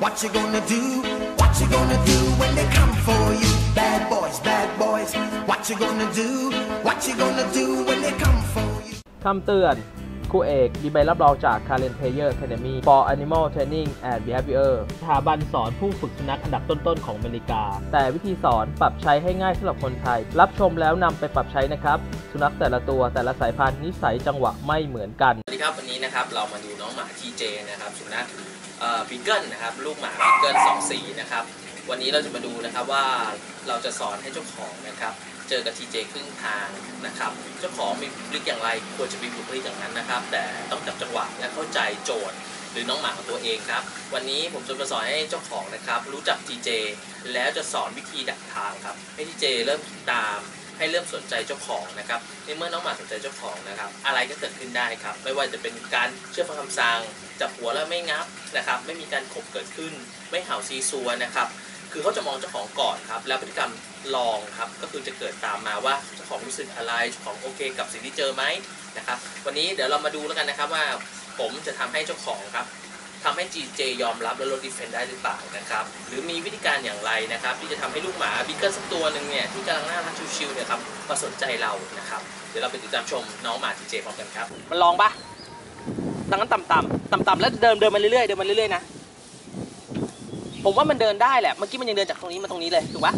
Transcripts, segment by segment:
What you gonna do? What you gonna do when they come for you? Bad boys, bad boys. What you gonna do? What you gonna do when they come for you? คำเตือนครูเอกมีใบรับรองจาก Karen Player Academy for Animal Training and Behavior สถาบันสอนผู้ฝึกสุนัขอันดับต้นๆของอเมริกาแต่วิธีสอนปรับใช้ให้ง่ายสำหรับคนไทยรับชมแล้วนำไปปรับใช้นะครับสุนัขแต่ละตัวแต่ละสายพันธุ์นิสัยจังหวะไม่เหมือนกันสวัสดีครับวันนี้นะครับเรามาดูน้องหมา TJ นะครับสุนัขบีเกิลนะครับลูกหมาบีเกิล2 สีนะครับวันนี้เราจะมาดูนะครับว่าเราจะสอนให้เจ้าของนะครับเจอกับ TJ ครึ่งทางนะครับเจ้าของมีบุคลิกอย่างไรควรจะมีบุคลิกอย่างนั้นนะครับแต่ต้องจับจังหวะและเข้าใจโจทย์หรือน้องหมาของตัวเองครับวันนี้ผมจะมาสอนให้เจ้าของนะครับรู้จัก TJ แล้วจะสอนวิธีดักทางครับให้ TJ เริ่มตามให้เริ่มสนใจเจ้าของนะครับในเมื่อน้องหมาสนใจเจ้าของนะครับอะไรก็เกิดขึ้นได้ครับไม่ว่าจะเป็นการเชื่อฟังคำสั่งจับหัวแล้วไม่งับนะครับไม่มีการขบเกิดขึ้นไม่เห่าซีซัวนะครับคือเขาจะมองเจ้าของก่อนครับแล้วพฤติกรรมลองครับก็คือจะเกิดตามมาว่าเจ้าของรู้สึกอะไรเจ้าของโอเคกับสิ่งที่เจอไหมนะครับวันนี้เดี๋ยวเรามาดูแล้วกันนะครับว่าผมจะทำให้เจ้าของครับทำให้ TJ ยอมรับและลดดิเฟนได้หรือเปล่านะครับหรือมีวิธีการอย่างไรนะครับที่จะทำให้ลูกหมาบีเกิลสักตัวหนึ่งเนี่ยที่กำลังน่ารักชิวๆเนี่ยครับมาสนใจเรานะครับเดี๋ยวเราไปติดตามชมน้องหมา TJ พร้อมกันครับมันลองปะดังนั้นต่ำๆแล้วเดินมาเรื่อยๆนะผมว่ามันเดินได้แหละเมื่อกี้มันยังเดินจากตรงนี้มาตรงนี้เลยถูกปะ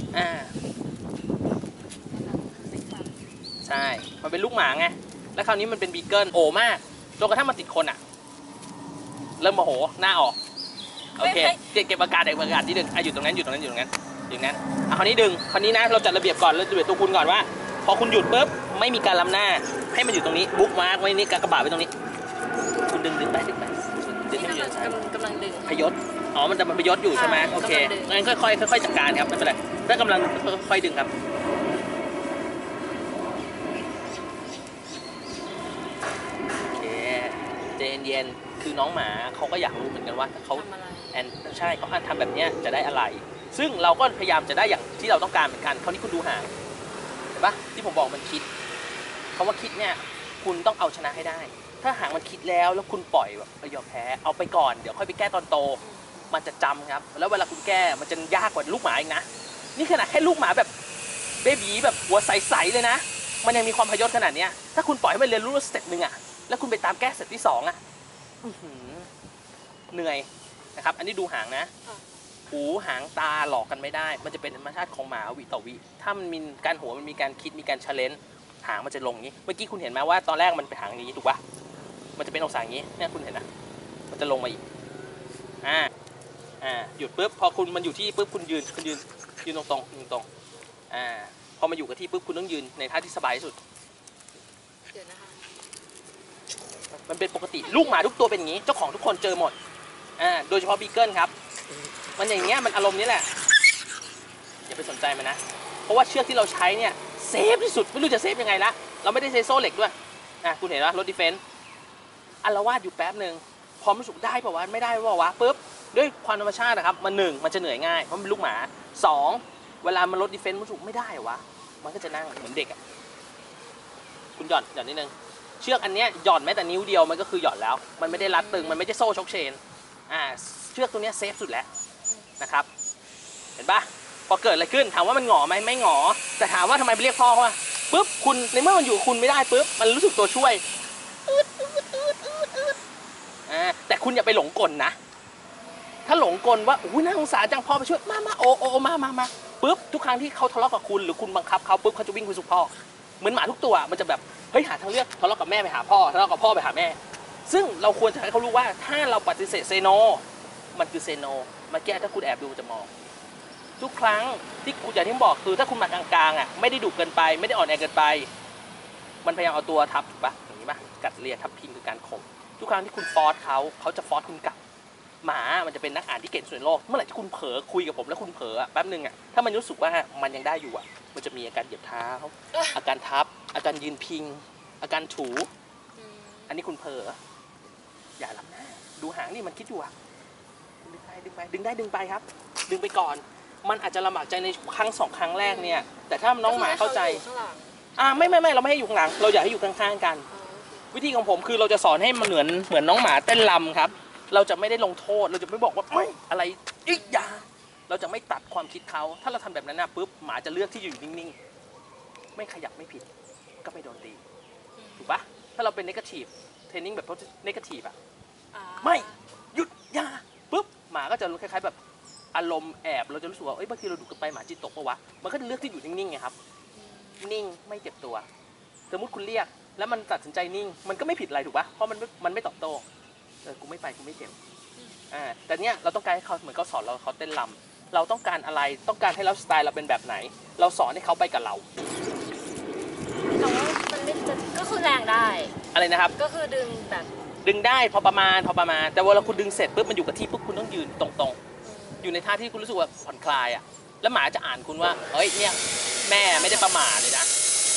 ใช่มันเป็นลูกหมาไงแล้วคราวนี้มันเป็นบีเกิลโอมากจนกระทั่งมาติดคนอ่ะเริ่มโมโหหน้าออกโอเคเก็บอากาศที่ดึงอยู่ตรงนั้นคราวนี้ดึงคราวนี้นะเราจัดระเบียบก่อนเราระเบียบตัวคุณก่อนว่าพอคุณหยุดปุ๊บไม่มีการล้ำหน้าให้มันอยู่ตรงนี้บุ๊กมาร์กไว้นี่กระบะไว้ตรงนี้คุณดึงไปดึงให้มันเยอะกำลังดึงพยศอ๋อมันจะมันพยศอยู่ใช่ไหมโอเคงั้นค่อยจัดการครับไม่เป็นไรถ้ากำลังค่อยดึงครับโอเคเย็นคือน้องหมาเขาก็อยากรู้เหมือนกันว่าเขาใช่เขาทำแบบนี้จะได้อะไรซึ่งเราก็พยายามจะได้อย่างที่เราต้องการเหมือนกันคราวนี้คุณดูหางเห็นปะที่ผมบอกมันคิดเขาว่าคิดเนี่ยคุณต้องเอาชนะให้ได้ถ้าหางมันคิดแล้วคุณปล่อยแบบยอมแพ้เอาไปก่อนเดี๋ยวค่อยไปแก้ตอนโตมันจะจำครับแล้วเวลาคุณแก้มันจะยากกว่าลูกหมาอีกนะนี่ขนาดแค่ลูกหมาแบบเบบีแบบหัวใสๆเลยนะมันยังมีความพยศขนาดนี้ถ้าคุณปล่อยให้มันเรียนรู้สเต็ปหนึ่งอะแล้วคุณไปตามแก้สเต็ปที่2อะเหนื่อยนะครับอันนี้ดูหางนะหูหางตาหลอกกันไม่ได้มันจะเป็นธรรมชาติของหมาวิต่อวิถ้ามันมีการหัวมันมีการคิดมีการเชลเลนจ์หางมันจะลงอย่างนี้เมื่อกี้คุณเห็นไหมว่าตอนแรกมันไปหางอย่างนี้ถูกปะมันจะเป็นองศาอย่างนี้เนี่ยคุณเห็นนะมันจะลงมาอีกหยุดปุ๊บพอคุณมันอยู่ที่ปุ๊บคุณยืนตรงพอมาอยู่กับที่ปุ๊บคุณต้องยืนในท่าที่สบายที่สุดเดี๋ยวนะคะมันเป็นปกติลูกหมาทุกตัวเป็นอย่างนี้เจ้าของทุกคนเจอหมดโดยเฉพาะบีเกิลครับมันอย่างเงี้ยมันอารมณ์นี้แหละอย่าไปสนใจมันนะเพราะว่าเชือกที่เราใช้เนี่ยเซฟที่สุดไม่รู้จะเซฟยังไงละเราไม่ได้ใช้โซ่เหล็กด้วยคุณเห็นว่าลดดิเฟนส์อารวาสอยู่แป๊บหนึ่งพอมันสุกได้ป่าววะไม่ได้ป่าววะปุ๊บด้วยความธรรมชาตินะครับมัน1มันจะเหนื่อยง่ายเพราะมันเป็นลูกหมา2เวลามันลดดิเฟนส์มันสุกไม่ได้วะมันก็จะนั่งเหมือนเด็กอ่ะคุณหย่อนนิดนึงเชือกอันนี้หย่อนแม้แต่นิ้วเดียวมันก็คือหย่อนแล้วมันไม่ได้รัดตึงมันไม่ใช่โซ่ช็อคเชนเชือกตัวนี้เซฟสุดแล้วนะครับเห็นปะพอเกิดอะไรขึ้นถามว่ามันหงอไหมไม่หงอแต่ถามว่าทำไมไปเรียกพ่อว่าปุ๊บคุณในเมื่อมันอยู่คุณไม่ได้ปุ๊บมันรู้สึกตัวช่วยแต่คุณอย่าไปหลงกลนะถ้าหลงกลว่าน่าสงสารจังพ่อไปช่วยมาโอมาปุ๊บทุกครั้งที่เขาทะเลาะกับคุณหรือคุณบังคับเขาปุ๊บเขาจะวิ่งไปสู่พ่อเหมือนหมาทุกตัวมันจะแบบเฮ้ยหาทางเลือกทะเลาะกับแม่ไปหาพ่อทะเลาะกับพ่อไปหาแม่ซึ่งเราควรจะให้เขารู้ว่าถ้าเราปฏิเสธเซโนมันคือเซโนมาแก้ถ้าคุณแอบดูจะมองทุกครั้งที่คุณอย่างที่บอกคือถ้าคุณมากลางๆไม่ได้ดุเกินไปไม่ได้อ่อนแอเกินไปมันพยายามเอาตัวทับถูกปะอย่างนี้ปะกัดเลียทับพิงคือการข่มทุกครั้งที่คุณฟอร์สเขาจะฟอร์สคุณกลับหมามันจะเป็นนักอ่านที่เก่งสุดในโลกเมื่อไหร่ที่คุณเผลอคุยกับผมแล้วคุณเผลอแป๊บนึงถ้ามันรู้สึกว่ามันยังได้อยู่มันจะมีอาการเหยียบเท้าอาการทับอาการยืนพิงอาการถูอันนี้คุณเผลออย่าล้ำหน้าดูหางนี่มันคิดอยู่ดึงไปครับดึงไปก่อนมันอาจจะลำบากใจในครั้ง2 ครั้งแรกเนี่ยแต่ถ้าน้องหมาเข้าใจไม่เราไม่ให้อยู่ข้างหลังเราอยากให้อยู่ข้างๆกันวิธีของผมคือเราจะสอนให้มันเหมือนน้องหมาเต้นรำครับเราจะไม่ได้ลงโทษเราจะไม่บอกว่าไม่อะไรอีกอย่าเราจะไม่ตัดความคิดเขาถ้าเราทำแบบนั้นนะปุ๊บหมาจะเลือกที่จะอยู่นิ่งๆไม่ขยับไม่ผิดก็ไม่โดนตีถูกปะถ้าเราเป็นเนกาทีฟเทรนนิ่งแบบเนกาทีฟอะไม่หยุดอย่าปุ๊บหมาก็จะคล้ายๆแบบอารมณ์แอบเราจะรู้สึกว่าบางทีเราดูกันไปหมาจิตตกปะวะมันก็จะเลือกที่อยู่นิ่งๆไงครับนิ่งไม่เจ็บตัวสมมติคุณเรียกแล้วมันตัดสินใจนิ่งมันก็ไม่ผิดอะไรถูกปะเพราะมันไม่ตอบโต้กูไม่ไปกูไม่เจ็บแต่เนี้ยเราต้องการให้เขาเหมือนเขาสอนเราเขาเต้นรำเราต้องการอะไรต้องการให้ไลฟ์สไตล์เราเป็นแบบไหนเราสอนให้เขาไปกับเราแต่ว่ามันไม่จะก็คือแรงได้อะไรนะครับก็คือดึงแบบดึงได้พอประมาณแต่เวลาคุณดึงเสร็จปุ๊บมันอยู่กับที่ปุ๊บคุณต้องยืนตรงๆอยู่ในท่าที่คุณรู้สึกว่าผ่อนคลายอะแล้วหมาจะอ่านคุณว่าเฮ้ยเนี่ยแม่ไม่ได้ประมาทเลยนะ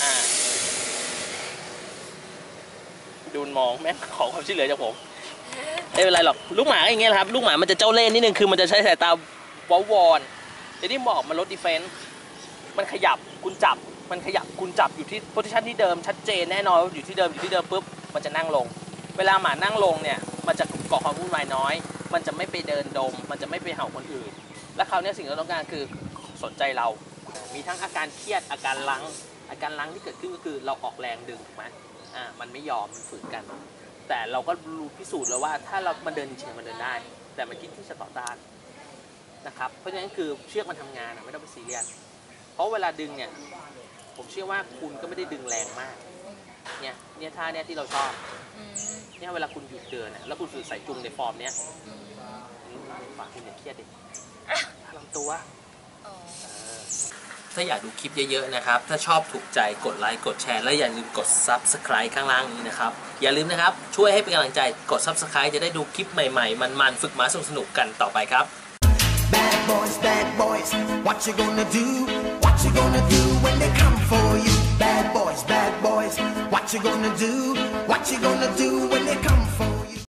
ดูมองแม่ขอความช่วยเหลือจากผมไม่เป็นไรหรอกลูกหมาอย่างเงี้ยครับลูกหมามันจะเจ้าเล่ห์นิดนึงคือมันจะใช้สายตาวอลแต่ที่บอกมันลดดิเฟนซ์มันขยับคุณจับมันขยับคุณจับอยู่ที่โพซิชันที่เดิมชัดเจนแน่นอนอยู่ที่เดิมปุ๊บมันจะนั่งลงเวลาหมานั่งลงเนี่ยมันจะก่อความวุ่นวายน้อยมันจะไม่ไปเดินดมมันจะไม่ไปเห่าคนอื่นและคราวนี้สิ่งที่เราต้องการคือสนใจเรามีทั้งอาการเครียดอาการลังที่เกิดขึ้นก็คือเราออกแรงดึงถูกไหมมันไม่ยอมมันฝืนกันแต่เราก็รู้พิสูจน์แล้วว่าถ้าเรามันเดินเฉยมันเดินได้แต่มันคิดที่จะต่อต้านนะครับเพราะฉะนั้นคือเชือกมันทำงานไม่ต้องไปซีเรียสเพราะเวลาดึงเนี่ยผมเชื่อว่าคุณก็ไม่ได้ดึงแรงมากเนี่ยท่าเนี่ยที่เราชอบเนี่ยเวลาคุณหยุดเดินแล้วคุณใส่จุงในฟอร์มเนี้ยฝากคุณอย่าเครียดดิลำตัวถ้าอยากดูคลิปเยอะๆนะครับถ้าชอบถูกใจกดไลค์กดแชร์และอย่าลืมกด Subscribe ข้างล่างนี้นะครับอย่าลืมนะครับช่วยให้เป็นกำลังใจกด Subscribe จะได้ดูคลิปใหม่ๆมันๆฝึกม้าสนุกๆกันต่อไปครับ Bad boys, what you gonna do? What you gonna do when they come for you? Bad boys, what you gonna do? What you gonna do when they come